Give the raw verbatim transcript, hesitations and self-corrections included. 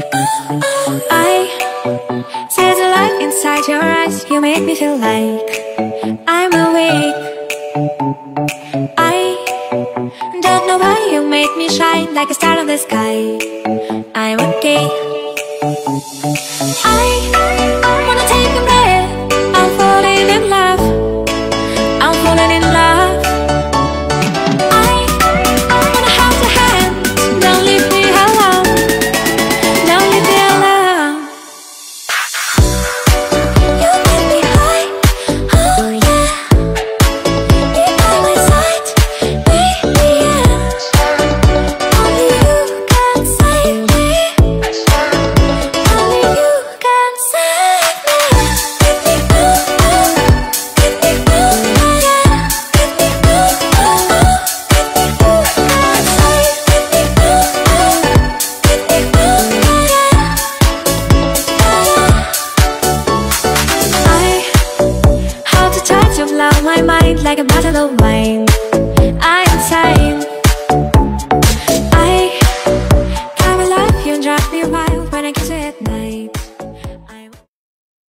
I see the light inside your eyes. You make me feel like I'm awake. I don't know why you make me shine like a star in the sky. I'm okay. I wanna take a breath. I'm falling in love. I'm falling in love. I wanna hold your hand. Don't leave me alone. Don't leave me alone. You make me high. Oh yeah. You're by my side. Baby, yeah. Only you can save me. Only you can save me. Give me ooh, ooh. Give me ooh, yeah. Give me ooh, ooh. Give me ooh, can save. Give me ooh, ooh. Give me ooh, yeah. I hold the touch of love, my mind like a battle of mine.